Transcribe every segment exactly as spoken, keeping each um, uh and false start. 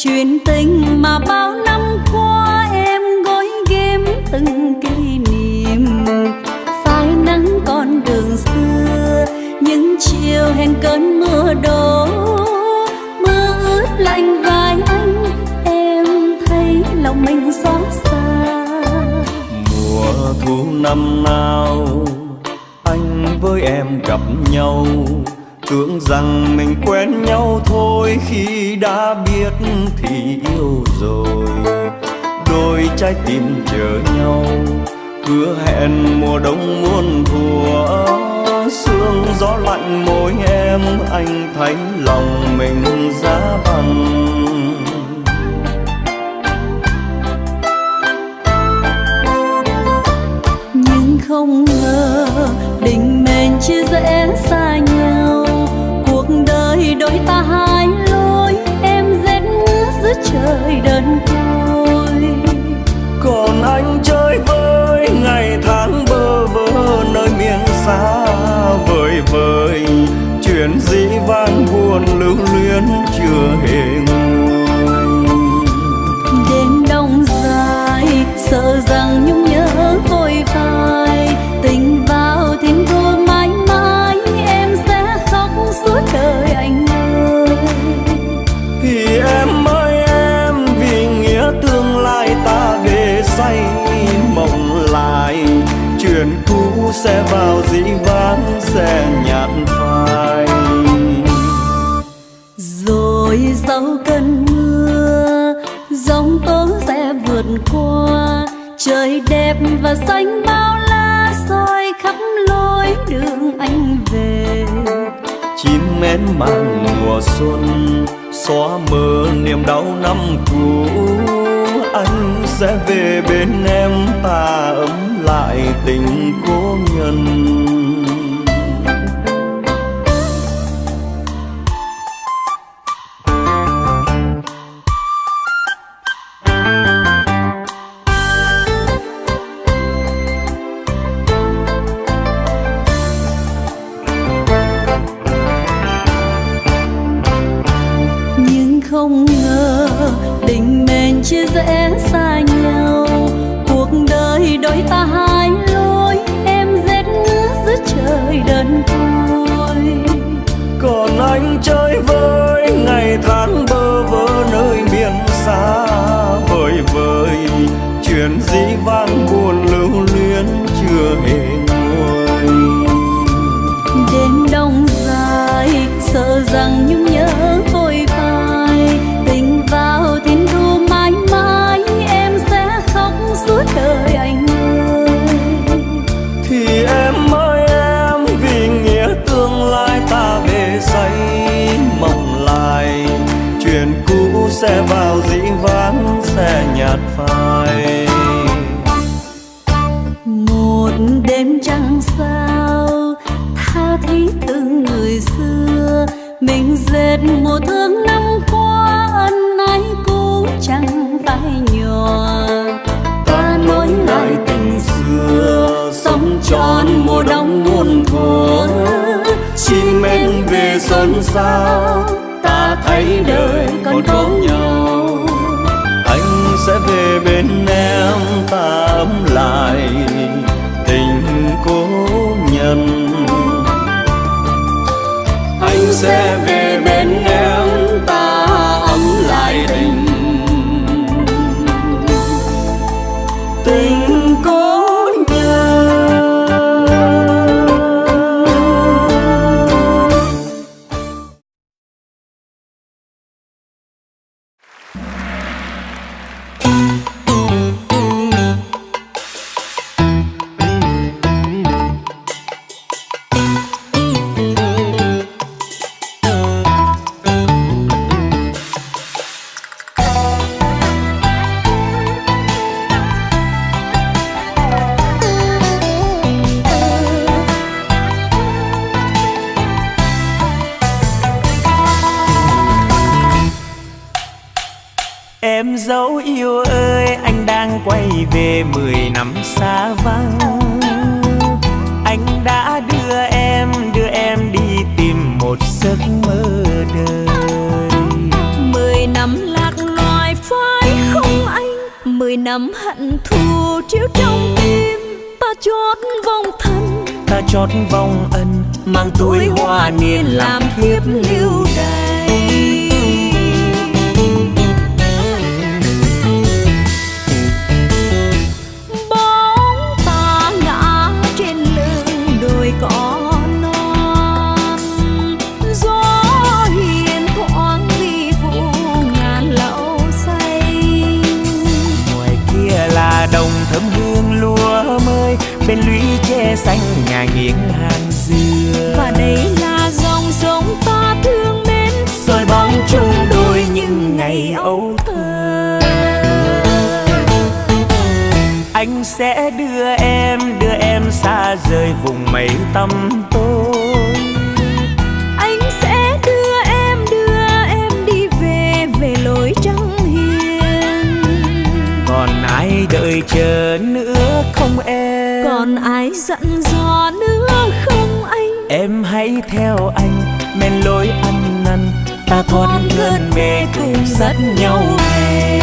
chuyện tình mà bao năm qua em gói ghém từng kỷ niệm. Phai nắng con đường xưa, những chiều hẹn cơn mưa đổ, mưa ướt lạnh vai anh, em thấy lòng mình xót xa. Mùa thu năm nào anh với em gặp nhau, tưởng rằng mình quen nhau thôi, khi đã biết thì yêu rồi. Đôi trái tim chờ nhau, hứa hẹn mùa đông muôn thuở. Sương gió lạnh môi em, anh thấy lòng mình giá băng. Nhưng không ngờ định mệnh chia rẽ xa nhau, cuộc đời đôi ta hai lối, em rét giữa trời đơn côi. Còn anh chơi với ngày tháng bơ vơ nơi miền xa vời vời, chuyện dĩ vãng buồn lưu luyến chưa hề nguôi. Đêm đông dài sợ rằng nhung nhớ vội phai, tình vào thiên thu mãi mãi, em sẽ khóc suốt đời anh ơi. Thì em ơi em, vì nghĩa tương lai ta về say mộng lại, chuyện cũ sẽ vào dĩ vãng sẽ nhạt phai. Rồi sau cơn mưa giông tố sẽ vượt qua, trời đẹp và xanh bao la soi khắp lối đường anh về. Chim én mang mùa xuân xóa mờ niềm đau năm cũ, anh sẽ về bên em, ta ấm lại tình cố nhân. Không ngờ định mệnh chia rẽ xa nhau, cuộc đời đôi ta hai lối, em rét giữa trời đơn côi. Còn anh chơi với ngày tháng bơ vơ nơi miền xa vời vời, chuyện dĩ vãng buồn lưu luyến chưa hề nguôi. Đêm đông dài sợ rằng nhung nhớ vội phai, tình vào thiên thu mãi mãi, em sẽ khóc suốt đời anh ơi. Thì em ơi em, vì nghĩa tương lai ta về say mộng lại, chuyện cũ sẽ vào dĩ vãng sẽ nhạt phai. Một đêm trăng sao tha thiết từng người xưa, mình dệt mùa thương năm qua, ân ái cũ chẳng phải nhòa. Ta nối lại tình xưa, sống tròn mùa đông muôn thuở. Chim én về xuân sao, ta thấy đời còn có nhau. Anh sẽ về bên em, ta ấm lại tình cố nhân. Anh sẽ về bên em, ta ấm lại tình tình cố nhân. Em dấu yêu ơi, anh đang quay về mười năm xa vắng. Anh đã đưa em, đưa em đi tìm một giấc mơ đời. Mười năm lạc lối năm hận thù chiếu trong tim, ta chót vong thân, ta chót vong ân, mang tuổi hoa niên làm thiếp lưu đày. Bóng ta ngã trên lưng đồi cỏ non, gió hiền thoáng vi vu ngàn lậu say. Ngoài kia là đồng thơm hương lúa mới, bên lũy tre xanh ngả nghiêng hàng dừa. Và đây là dòng sông ta thương mến, soi bóng chung đôi những ngày ấu thơ. Anh sẽ đưa em, đưa em xa rời vùng mây tăm tối. Anh sẽ đưa em, đưa em đi về, về lối trắng hiền. Còn ai đợi chờ nữa không em? Còn ai dặn dò nữa không anh? Em hãy theo anh, men lối ăn năn, ta thoát cơn mê cùng dắt nhau về.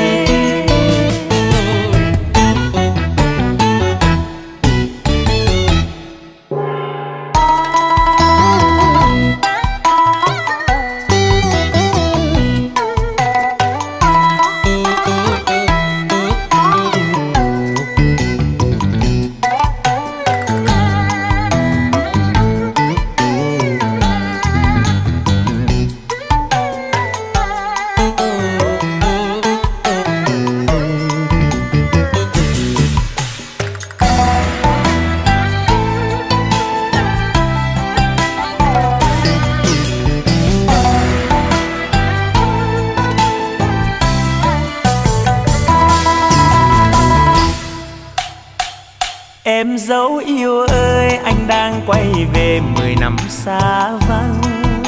Em dấu yêu ơi, anh đang quay về mười năm xa vắng.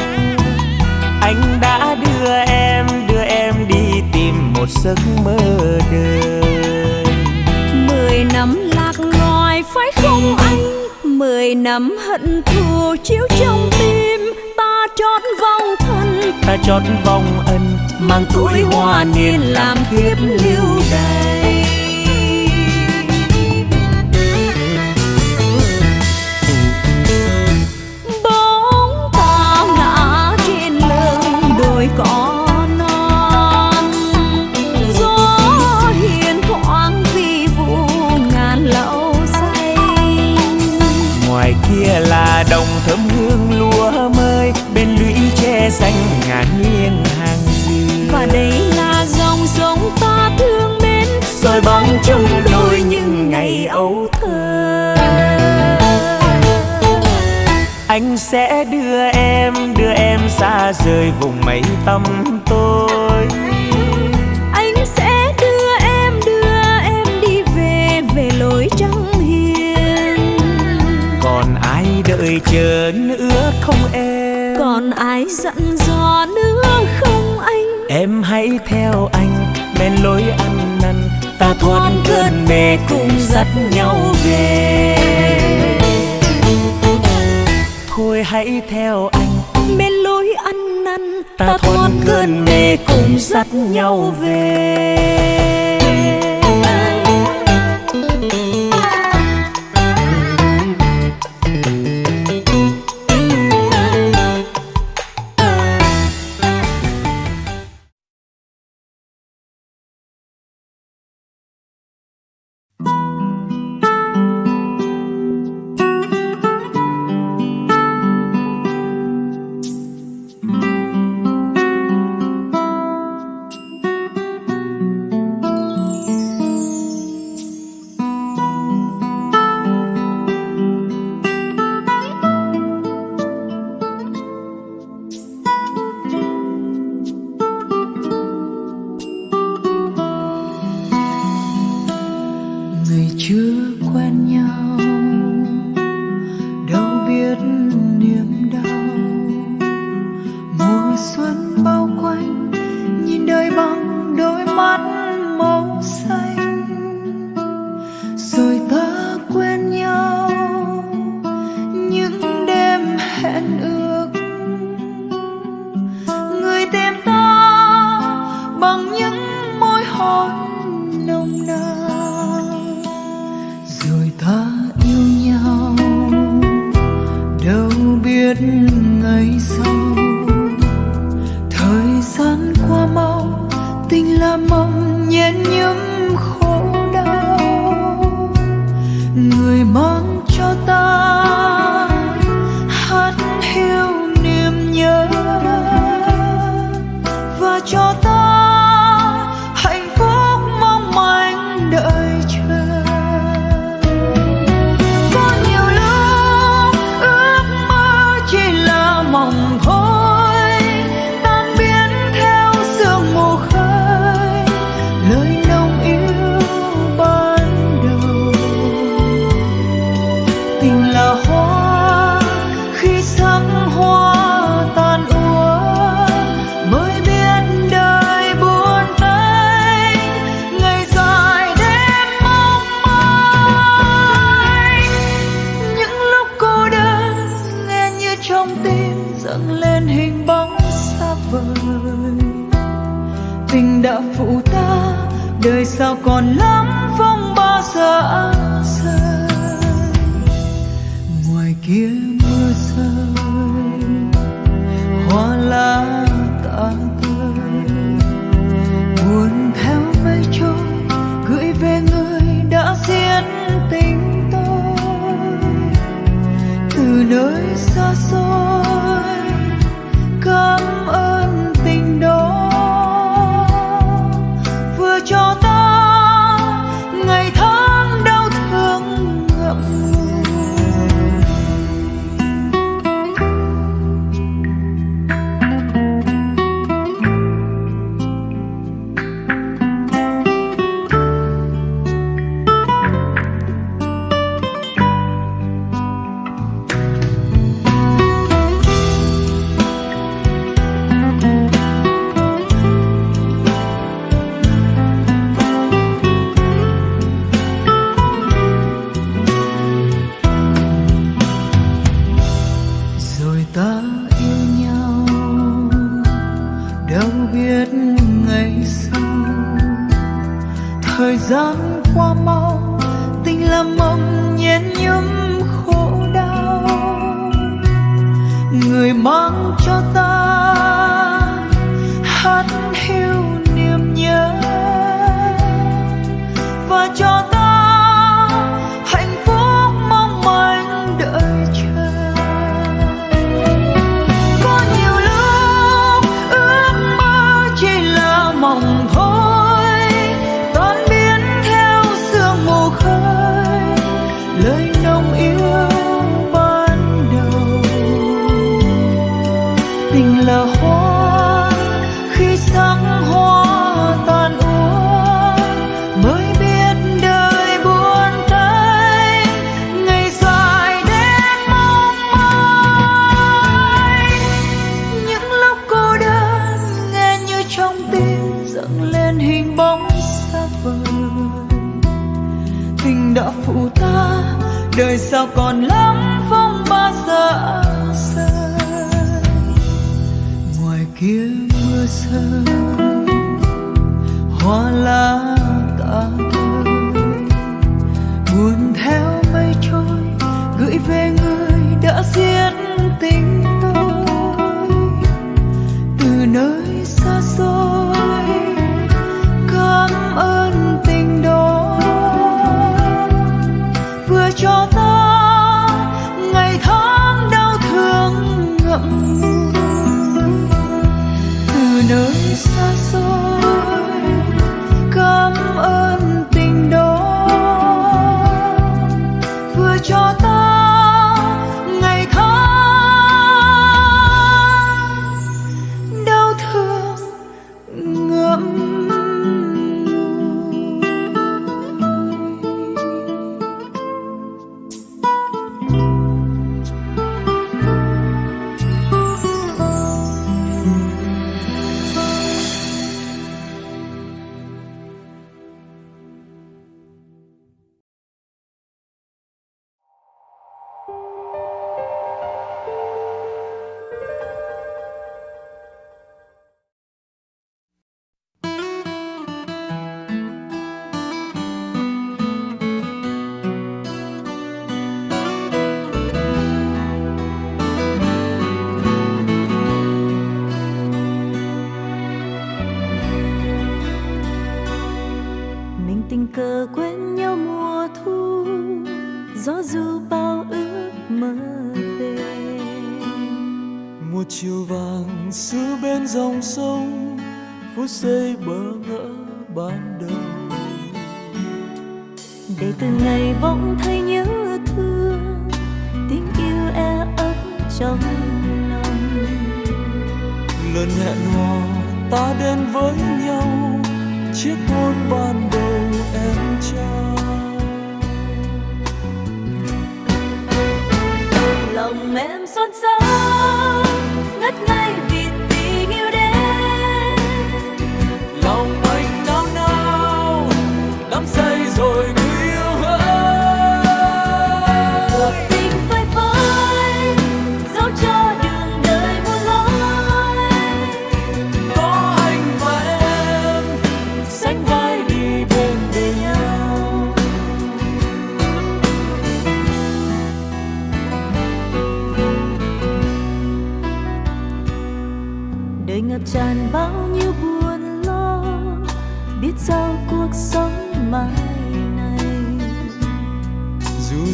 Anh đã đưa em, đưa em đi tìm một giấc mơ đời. Mười năm lạc loài phải không anh? Mười năm hận thù chiếu trong tim, ta chót vong thân, ta chót vong ân, mang tuổi hoa niên làm thiếp lưu đày. Bóng ta ngã trên lưng đồi cỏ non, gió hiền thoáng vi vu ngàn lậu say. Ngoài kia là đồng thơm hương lúa mới, bên lũy tre xanh ngả nghiêng hàng dừa. Và đây là dòng sông ta thương mến, soi bóng chung đôi những ngày ấu thơ. Anh sẽ đưa em, đưa em xa rời vùng mây tăm tối. Anh sẽ đưa em, đưa em đi về, về lối trắng hiền. Còn ai đợi chờ nữa không em? Còn ai dặn dò nữa không anh? Em hãy theo anh, men lối ăn năn, ta thoát cơn mê cùng dắt nhau về. Thôi hãy theo anh, bên lối ăn năn, ta thoát cơn mê cùng dắt nhau về. bằng những môi hôn nồng nàn. tình đã phụ ta, đời sao còn lắm phong ba dã rời. Ngoài kia mưa rơi, hoa lá tả tơi, buồn theo mây trôi gửi về người đã giết tình tôi. Từ nơi xa xôi cảm ơn tình đó, vừa cho ta ngày tháng đau thương ngậm ngùi. Thời gian qua mau, tình là mộng nhện nhúm khổ đau. Người mang cho ta hát hiu niềm nhớ, và cho ta hạnh phúc mong manh đợi chờ. Có nhiều lúc ước mơ chỉ là mộng thôi, lời nồng yêu ban đầu. Tình là hoa khi sắc hoa tàn úa, mới biết đời buồn tênh, ngày dài đến mong mỏi. Những lúc cô đơn nghe như trong tim dâng lên hình bóng xa vời. Tình đã phụ ta, đời sao còn lắm phong ba dã rời. Ngoài kia mưa rơi, hoa lá tả tơi, buồn theo mây trôi gửi về người đã giết tình tôi. Từ nơi xa xôi cảm ơn tình đó, vừa cho ta ngày tháng đau thương ngậm ngùi. Từ nơi xa xôi cảm ơn tình đó, vừa cho ta ngày tháng đau thương ngậm ngùi. tình cờ quên nhau mùa thu, gió du bao ước mơ về. Một chiều vàng xưa bên dòng sông, phút giây bỡ ngỡ ban đầu. Để từ ngày bỗng thấy nhớ thương, tình yêu e ấp trong lòng. Lần hẹn hò ta đến với nhau, chiếc hôn ban đầu em trao. Lòng em xôn xao ngất ngây vì tình yêu đến. Lòng anh nao nao đắm say rồi người yêu hỡi. Cuộc tình phơi phới dẫu cho đường đời muôn lối. Có anh và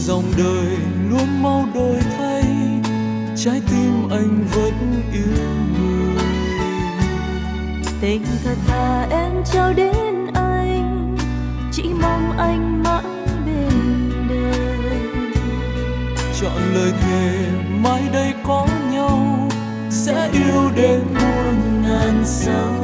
dòng đời luôn mau đổi thay, trái tim anh vẫn yêu người. Tình thật thà em trao đến anh, chỉ mong anh mãi bên đời. Chọn lời thề mai đây có nhau, sẽ yêu đến muôn ngàn sau.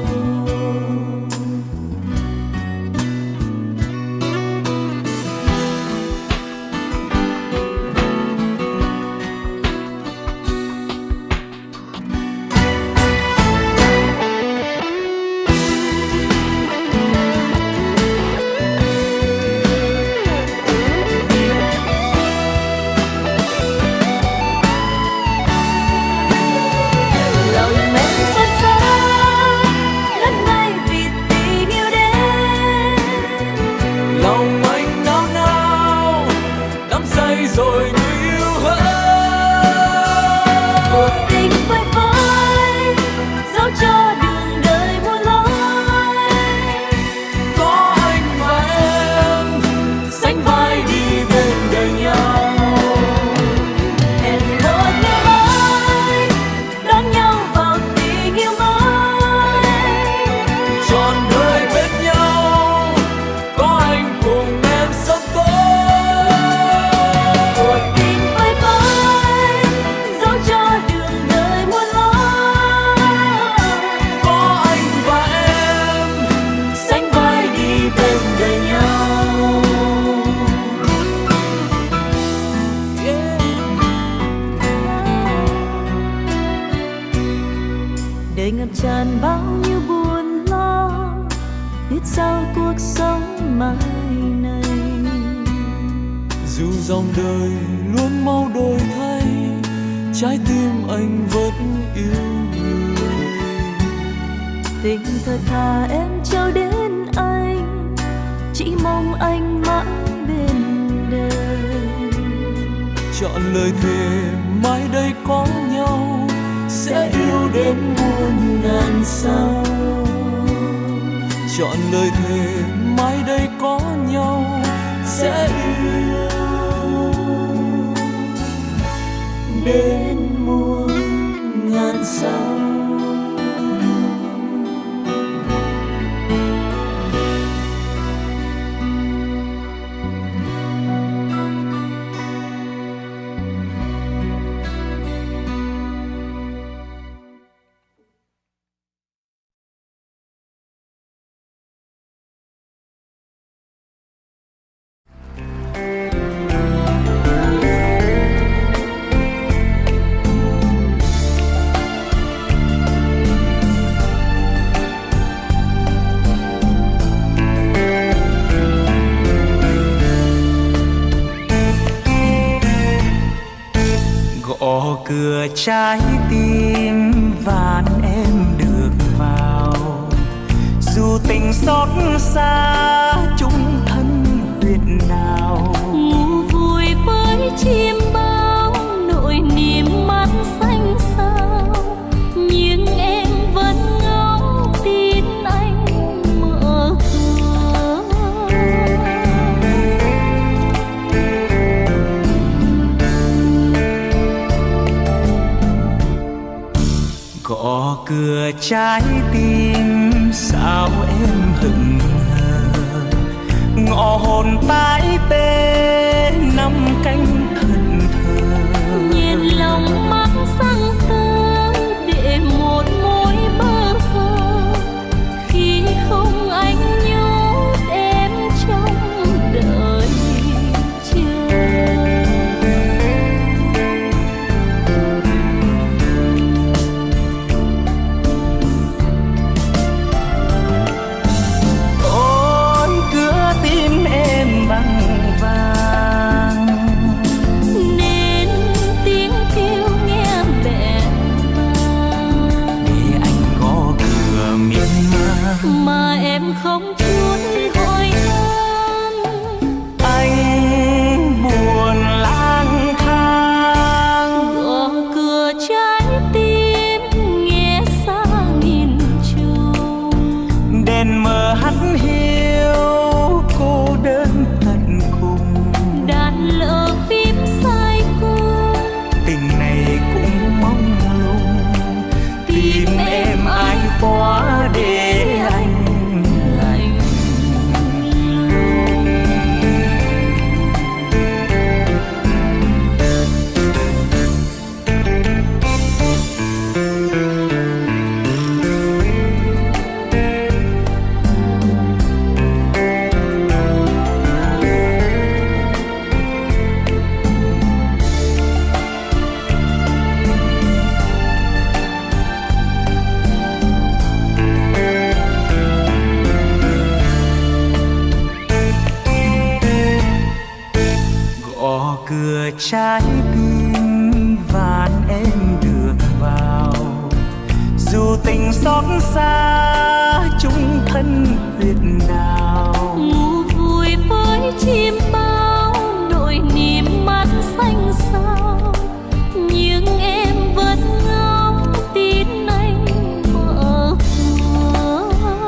đời ngập tràn bao nhiêu buồn lo, biết sao cuộc sống mai này. Dù dòng đời luôn mau đổi thay, trái tim anh vẫn yêu người. Tình thật thà em trao đến anh, chỉ mong anh mãi bên đời. Chọn lời thề mai đây có nhau, sẽ yêu đến muôn ngàn sau. Chọn lời thề mai đây có nhau, sẽ yêu đến muôn ngàn sau. Gõ cửa trái tim van em được vào, dù tình xót xa chung thân huyện nào. Ngủ vui với chim bao, nỗi niềm mắt xanh sao, nhưng em vẫn ngóng tin anh mở cửa. Gõ cửa trái tim sao em hững hờ, ngõ hồn tái tê năm cánh thần thờ. Nhiệt lòng mắt sang tơ để một mối bơ vơ, khi không anh nhốt em trong đời chờ. Mà em không chút hỏi han, anh buồn lang thang. gõ cửa trái tim nghe xa nghìn trùng, đèn mờ hắt hiu cô đơn tận cùng. đàn lỡ trái tim van em được vào, dù tình xót xa chung thân huyết đào. Ngủ vui với chim bao nỗi niềm mắt xanh sao, nhưng em vẫn ngóng tin anh mở cửa.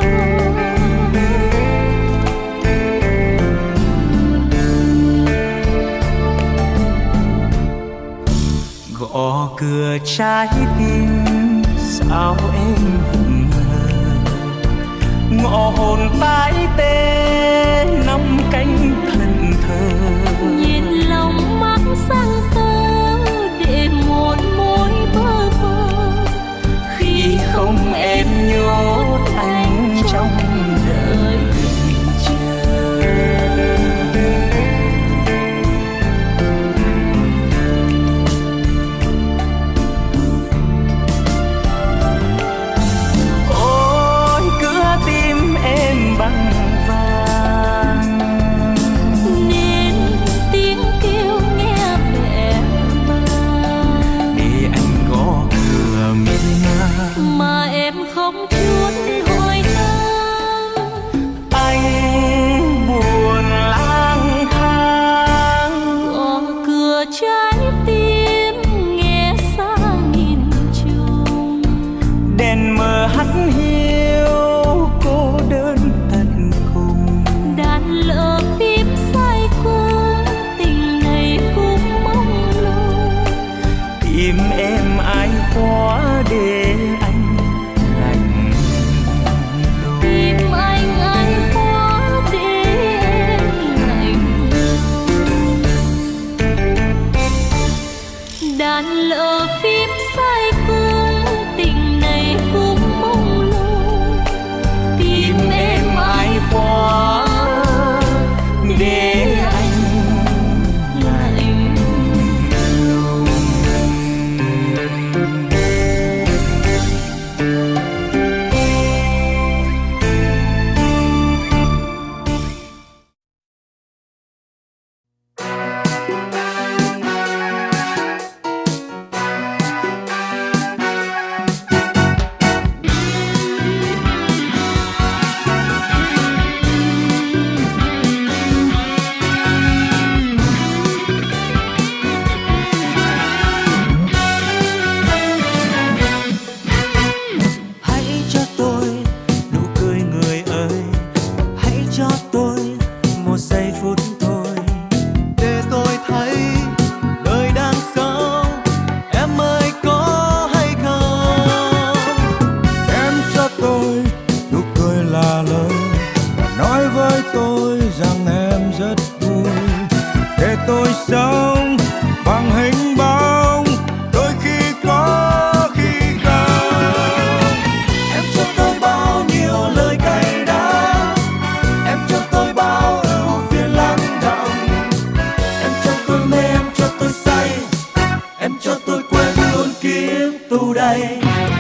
Gõ cửa trái tim sao em hững hờ, ngõ hồn tái tê năm cánh thần thờ. Nhìn lòng mắt sang tơ để một mối bơ vơ, Khi không em nhốt anh trong đời chờ. Ôi cửa tim em bằng vàng, nên tiếng kêu nghe mẹ mang. để anh gõ cửa miên man. Mà em không chút hồi thăm, Anh buồn lang thang, gõ cửa trái tim nghe xa nghìn trùng. đèn mờ hắt hiu cô đơn tận cùng. Đàn lỡ phím say cung, tình này cũng mong lung. Tim em ai quá để anh lạnh lùng. Tim anh ai quá để em lạnh lùng. Đàn lỡ phím say cung, tình này cũng mong lung. Tim em ai Quá để anh lạnh lùng. Hãy cho tôi nụ cười người ơi, hãy cho tôi một giây phút thôi, để tôi thấy đời đang sống. Em ơi có hay không? Em cho tôi nụ cười là lời nói với tôi rằng em rất vui, để tôi sống bằng hình bóng, đôi khi có khi không. Em cho tôi bao nhiêu lời cay đắng, em cho tôi bao ưu phiền lắng đọng. Em cho tôi mê, em cho tôi say, em cho tôi quên luôn kiếp tù đầy.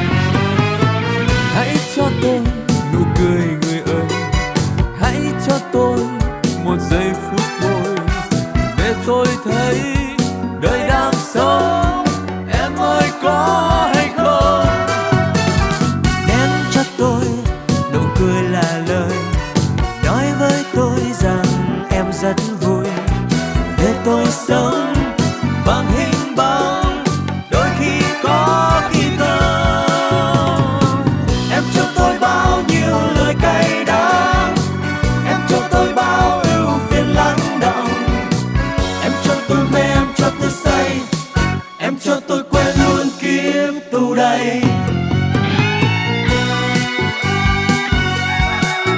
Hãy cho tôi nụ cười người ơi, hãy cho tôi một giây phút thôi, để tôi thấy đời đang sống. Em ơi có hay không? em cho tôi nụ cười là lời nói với tôi rằng em rất vui, để tôi sống bằng hình bóng, đôi khi có khi không. Em cho tôi bao nhiêu lời cay đắng, em cho tôi bao ưu phiền lắng đọng. Em cho tôi mê, em cho tôi say, em cho tôi quên luôn kiếp tù đầy.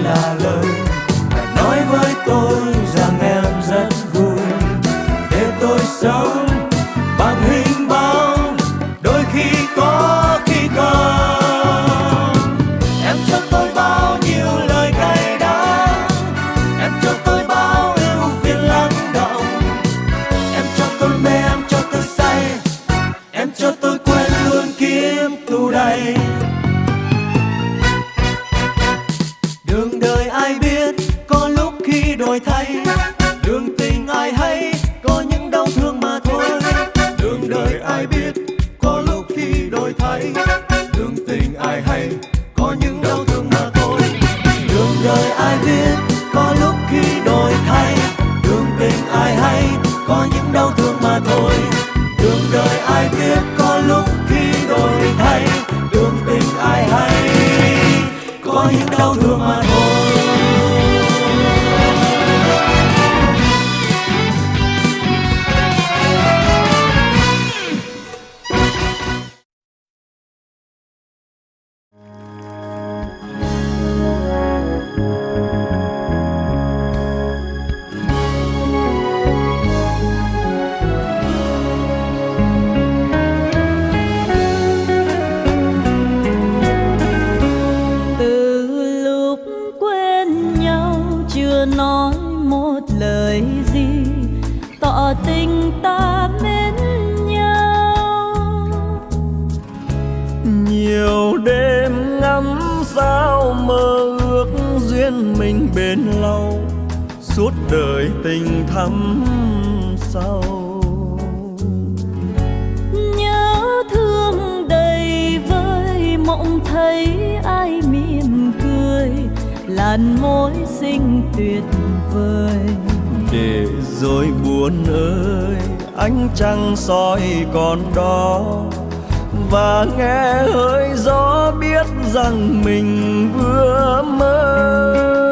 là lời và nói với tôi rằng em rất vui để tôi sống bằng hình bóng, đôi khi có khi không. Em cho tôi bao nhiêu lời cay đắng, em cho tôi bao ưu phiền lắng động, em cho tôi mê, em cho tôi say, em cho tôi quên luôn kiếp thù đẩy. Đường đời ai biết có lúc khi đổi thay, đường tình ai hay có những đau thương mà thôi. Đường đời ai biết có lúc khi đổi thay, đường tình ai hay có những đau thương mà thôi. Đường đời ai biết có lúc khi đổi thay, đường tình ai hay có những đau thương mà thôi. Đường đời ai biết có lúc khi đổi thay, đường tình ai hay có những đau thương mà thôi. Nói một lời gì tỏ tình ta mến nhau. Nhiều đêm ngắm sao mơ ước duyên mình bên lâu, suốt đời tình thắm sâu. Nhớ thương đầy vơi mộng thấy ai mỉm cười, làn môi xinh tuyệt vời. Để rồi buồn ơi ánh trăng soi còn đó, và nghe hơi gió biết rằng mình vừa mơ.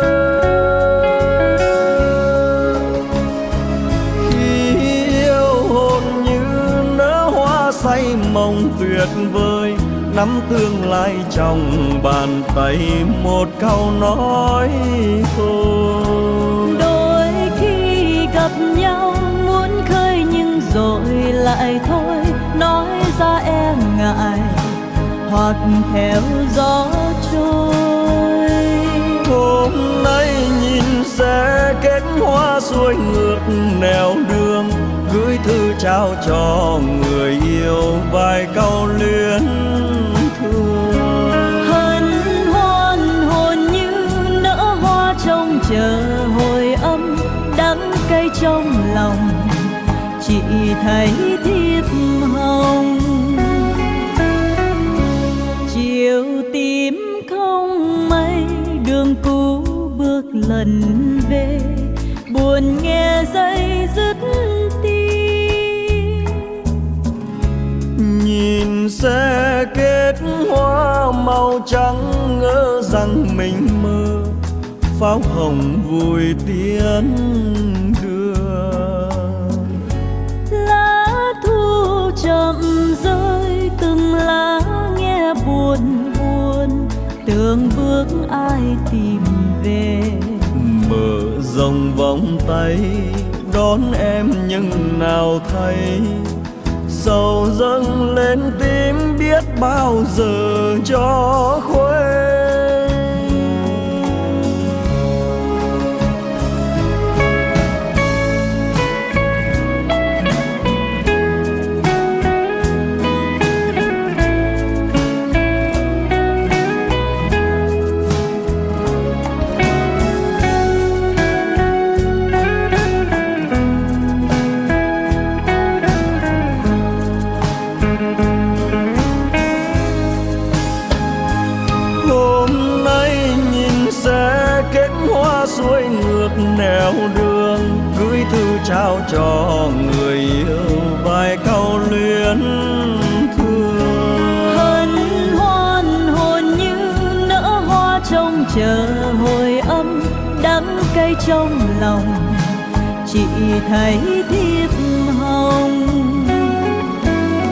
Khi yêu hồn như nở hoa say mộng tuyệt vời, nắm tương lai trong bàn tay một câu nói thôi. Đôi khi gặp nhau muốn khơi nhưng rồi lại thôi, nói ra e ngại hoặc theo gió trôi. Hôm nay nhìn sẽ kết hoa xuôi ngược nẻo đường, gửi thư trao cho người yêu vài câu luyến thương. Hân hoan hồn như nở hoa trông chờ hồi âm, đắng cay trong lòng chỉ thấy thiếp hồng. Chiều tím không mây, đường cũ bước lần về, buồn nghe dây dứt tim. Nhìn sẽ kết hoa màu trắng, ngỡ rằng mình mơ pháo hồng vui tiến đưa. Lá thu chậm rơi từng lá nghe buồn buồn, tưởng bước ai tìm về. Mở rộng vòng tay đón em nhưng nào thấy, sầu dâng lên tim biết bao giờ cho khuây. Xuôi ngược nẻo đường, gửi thư trao cho người yêu vài câu luyến thương. Hân hoan hồn như nở hoa trông chờ hồi âm, đắng cay trong lòng chỉ thấy thiếp hồng.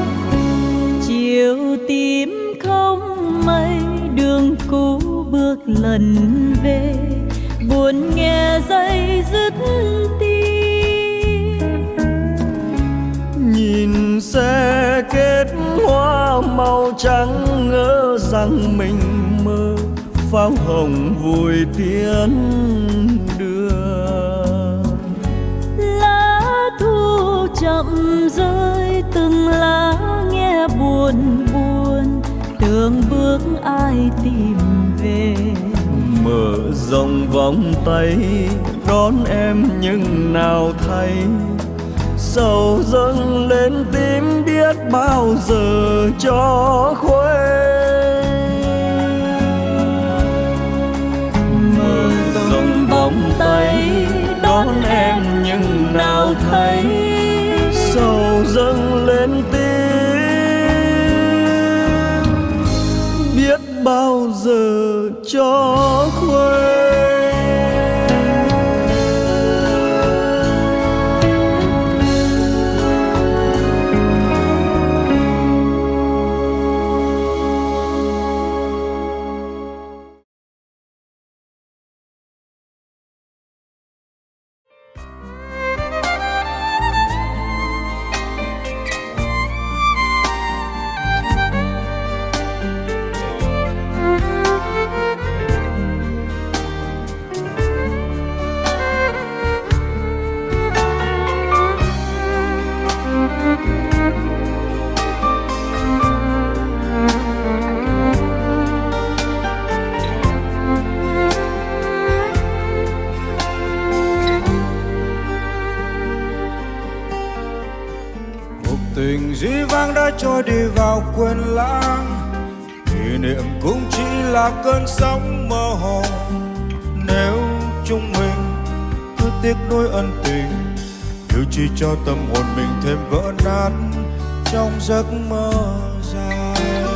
Chiều tím không mây, đường cũ bước lần về, buồn nghe dây dứt tim. Nhìn xe kết hoa màu trắng, ngỡ rằng mình mơ pháo hồng vui tiến đưa. Lá thu chậm rơi từng lá nghe buồn buồn, tưởng bước ai tìm về. Mở rộng vòng tay đón em nhưng nào thấy, sầu dâng lên tim biết bao giờ cho khuây. Mở rộng vòng tay đón em nhưng nào thấy, sầu dâng lên tim biết bao giờ cho khuây. Tình dĩ vãng đã trôi đi vào quên lãng, kỷ niệm cũng chỉ là cơn sóng mơ hồ. Nếu chúng mình cứ tiếc nuối ân tình, điều chỉ cho tâm hồn mình thêm vỡ nát trong giấc mơ dài.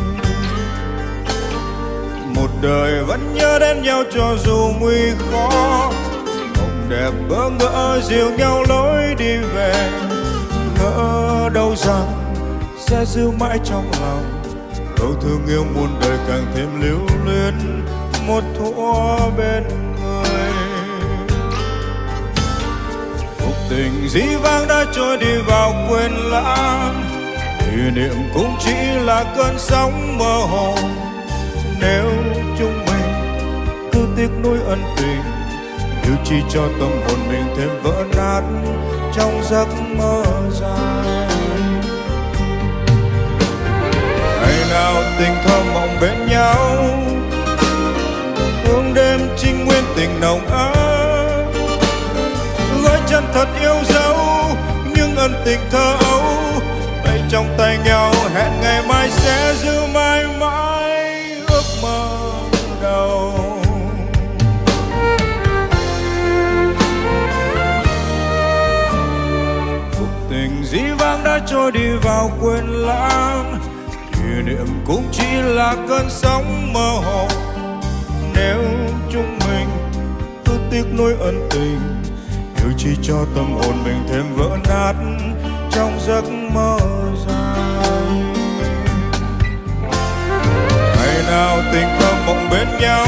Một đời vẫn nhớ đến nhau cho dù nguy khó, mộng đẹp bỡ ngỡ dìu nhau lối đi về. Ngỡ đâu rằng sẽ giữ mãi trong lòng, câu thương yêu muôn đời càng thêm lưu luyến một thuở bên người. Cuộc tình dĩ vãng đã trôi đi vào quên lãng, kỷ niệm cũng chỉ là cơn sóng mơ hồ. Nếu chúng mình cứ tiếc nuối ân tình, điều chỉ cho tâm hồn mình thêm vỡ nát trong giấc mơ dài. Ngày nào tình thơ mộng bên nhau, hương đêm trinh nguyên tình nồng ấm, gói chân thật yêu dấu những ân tình thơ ấu. Tay trong tay nhau hẹn ngày mai sẽ giữ mãi mãi ước mơ đầu. Tình dĩ vãng đã trôi đi vào quên lãng, kỷ niệm cũng chỉ là cơn sóng mơ hồ. Nếu chúng mình cứ tiếc nuối ân tình, điều chỉ cho tâm hồn mình thêm vỡ nát trong giấc mơ dài. Ngày nào tình thơ mộng bên nhau,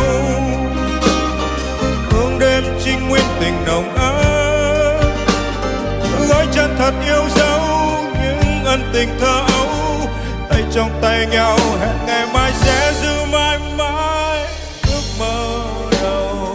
hương đêm trinh nguyên tình nồng ấm, gói chân thật yêu dấu những ân tình thơ ấu. Tay trong tay nhau hẹn ngày mai sẽ giữ mãi mãi ước mơ đầu.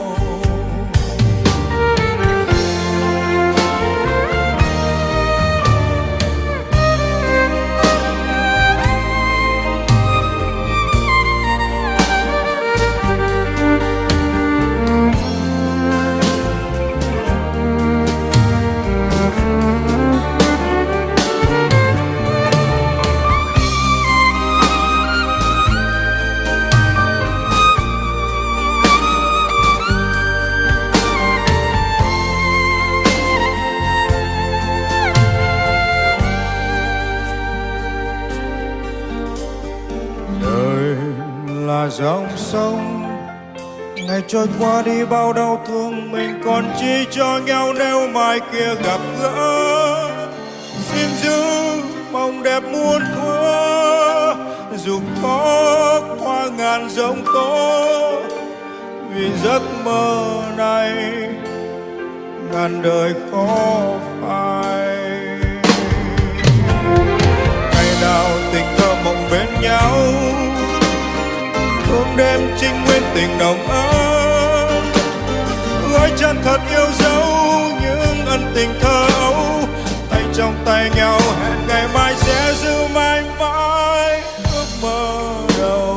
Dòng sông ngày trôi qua đi bao đau thương, mình còn chi cho nhau nếu mai kia gặp gỡ. Xin giữ mong đẹp muôn thuở, dù có hoa ngàn giông tố, vì giấc mơ này ngàn đời khó phai. Ngày nào tình thơ mộng bên nhau, thương đêm trinh nguyên tình nồng ấm, gói chân thật yêu dấu những ân tình thơ ấu. Tay trong tay nhau hẹn ngày mai sẽ giữ mãi mãi ước mơ đầu.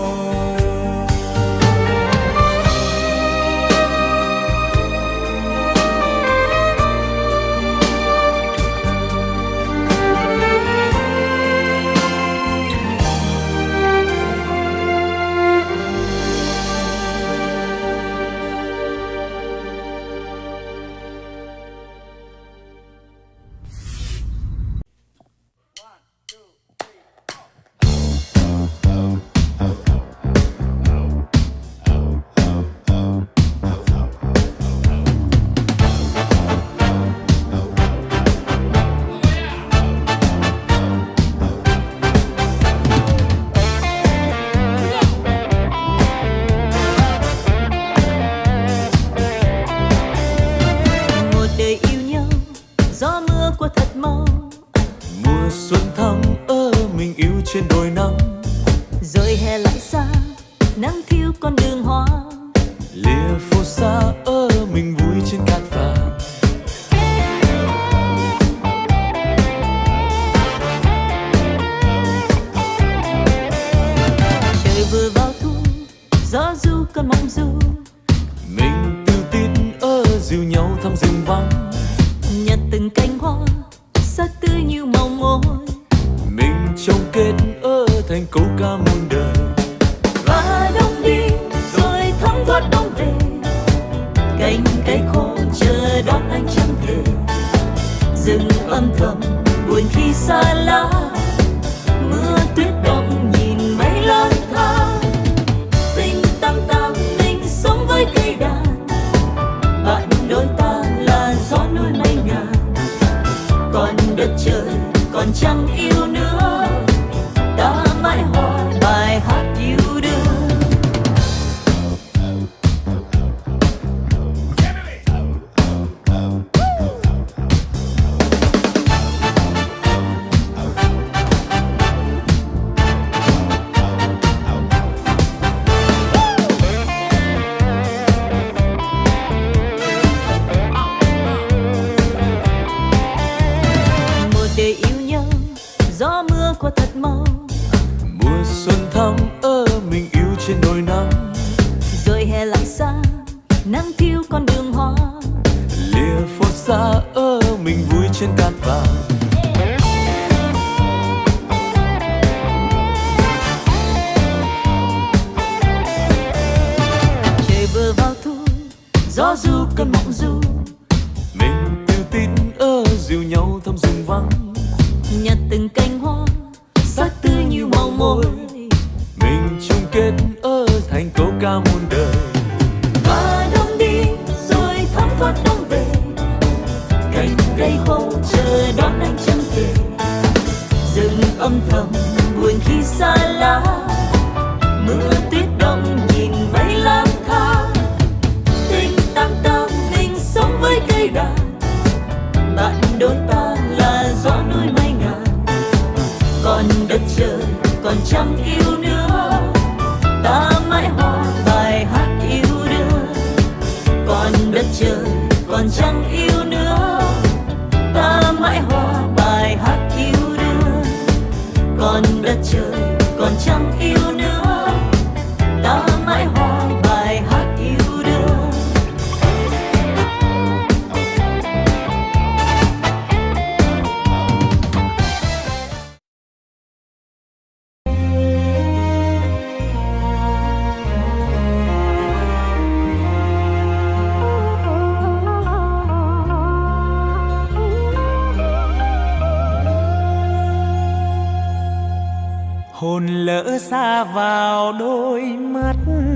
Hồn lỡ xa vào đôi mắt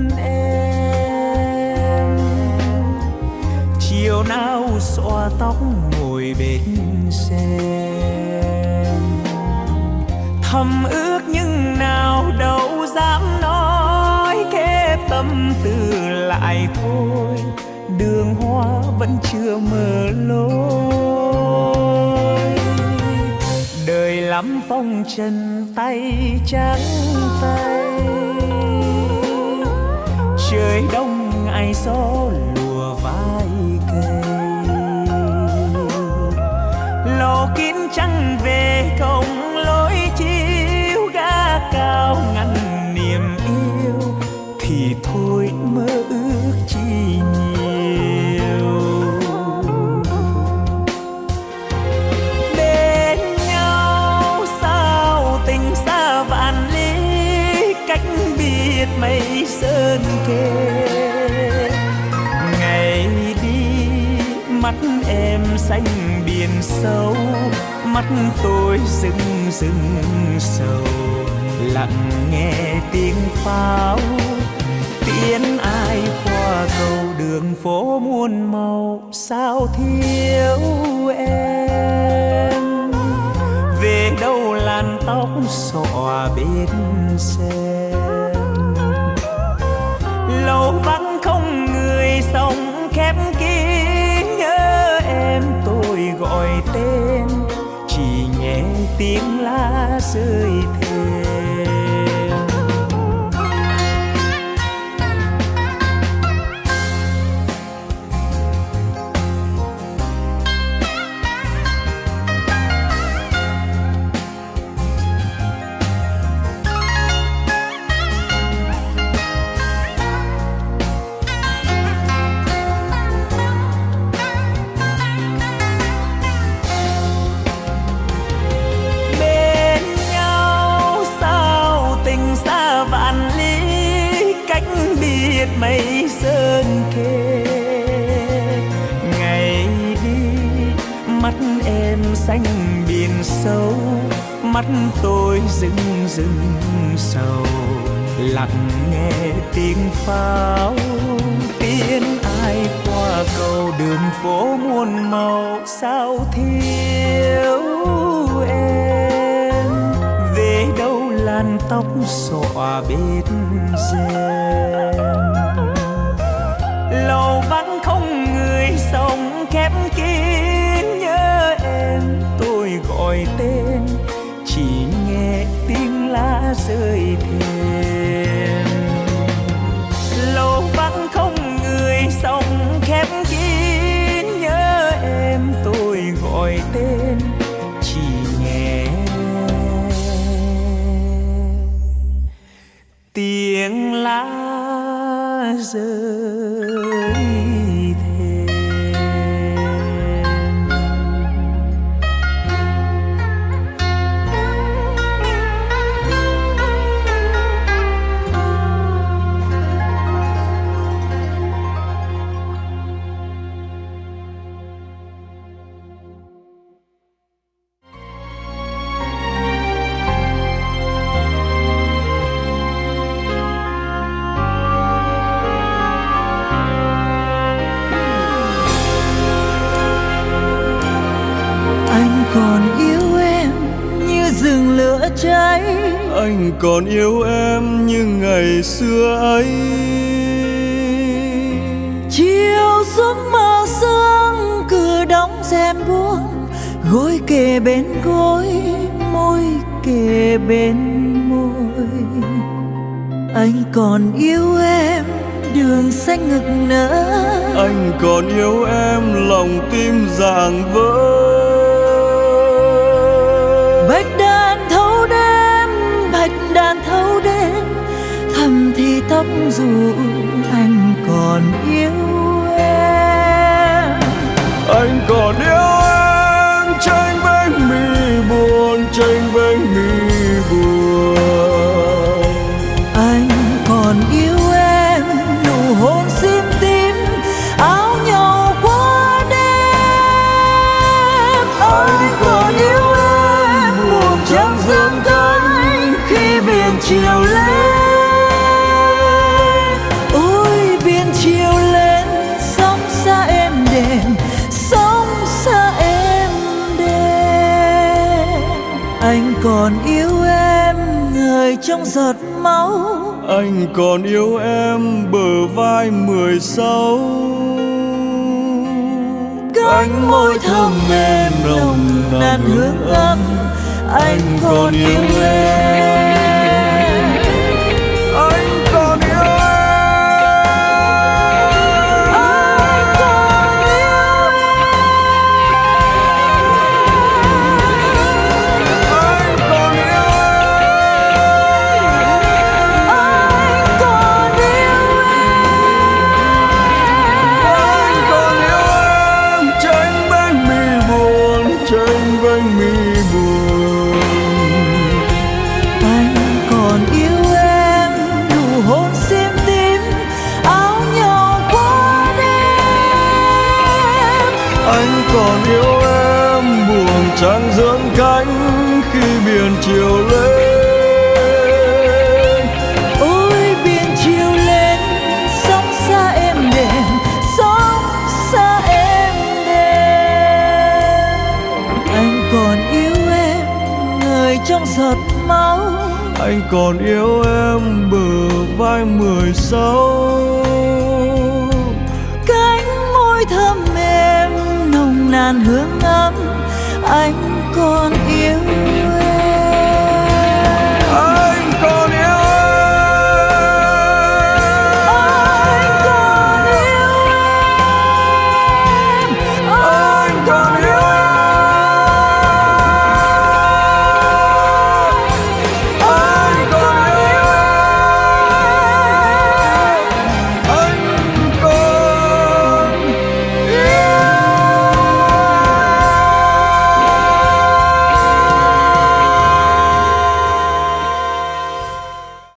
em, chiều nào xõa tóc ngồi bên xem, thầm ước nhưng nào đâu dám nói, khép tâm tư lại thôi. vẫn chưa mở lối. Đời lắm phong trần tay trắng tay, trời đông ai gió lùa vai cây. Lò kín trăng về không lối chiếu, gác cao ngăn niềm yêu thì thôi mơ ước chi nhiều. Bên nhau sao tình xa vạn lý, cách biệt mây sơn kề. Ngày đi mắt em xanh biển sâu, mắt tôi rưng rưng sầu, lặng nghe tiếng pháo tiễn ai qua cầu. Đường phố muôn màu sao thiếu em, về đâu làn tóc xõa bên sen. Lâu vắng không người sống khép kín, nhớ em tôi gọi tên, chỉ nghe tiếng lá rơi thềm. Mây sơn kề. Ngày đi mắt em xanh biển sâu, mắt tôi rưng rưng sầu, lặng nghe tiếng pháo tiễn ai qua cầu. Đường phố muôn màu sao thiếu em, về đâu làn tóc xõa bên rèm. Lầu vắng không người sống khép kín, nhớ em tôi gọi tên, chỉ nghe tiếng lá rơi thềm. Lầu vắng không người sống khép kín, nhớ em tôi gọi tên, chỉ nghe tiếng lá rơi. Còn yêu em như rừng lửa cháy, anh còn yêu em như ngày xưa ấy. Chiều xuống mờ sương, cửa đóng rèm buông, gối kề bên gối, môi kề bên môi. Anh còn yêu em đường xanh ngực nở, anh còn yêu em lòng tim rạng vỡ. Bạch đàn thâu đêm, bạch đàn thâu đêm, thầm thì tóc dù anh còn yêu em. Anh còn yêu em tranh bánh mì buồn, tranh bánh mì buồn. Anh còn yêu em nụ hôn sim tím, áo nhau qua đêm. Anh còn yêu em buồn trăng dương cánh khi biển chiều lên. Ôi biển chiều lên, sóng xa êm đềm, sóng xa êm đềm. Anh còn yêu em người trong giọt máu, anh còn yêu em bờ vai mười sáu. cánh môi thơm mềm nồng nàn hương ấm, anh còn yêu em. Anh còn yêu em. Còn yêu em buồn trăng dưỡng cánh khi biển chiều lên. Ôi biển chiều lên, sóng xa êm đềm, sóng xa êm đềm. Anh còn yêu em, người trong giọt máu. Anh còn yêu em bờ vai mười sáu. Cánh môi thơm mềm nồng nàn hương ấm, anh còn yêu